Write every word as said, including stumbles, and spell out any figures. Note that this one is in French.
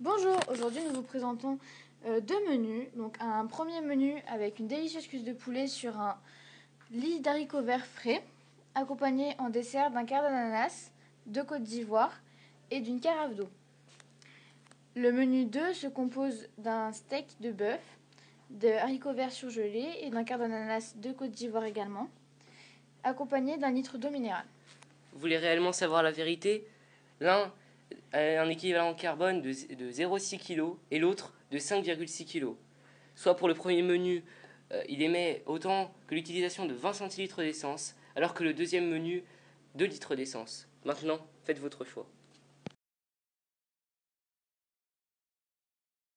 Bonjour, aujourd'hui nous vous présentons euh, deux menus. Donc un premier menu avec une délicieuse cuisse de poulet sur un lit d'haricots verts frais, accompagné en dessert d'un quart d'ananas, de côtes d'ivoire et d'une carafe d'eau. Le menu deux se compose d'un steak de bœuf, de haricots verts surgelés et d'un quart d'ananas, de côtes d'ivoire également, accompagné d'un litre d'eau minérale. Vous voulez réellement savoir la vérité? L'un a un équivalent carbone de, de zéro virgule six kilos et l'autre de cinq virgule six kilos. Soit pour le premier menu, euh, il émet autant que l'utilisation de vingt centilitres d'essence, alors que le deuxième menu, deux litres d'essence. Maintenant, faites votre choix.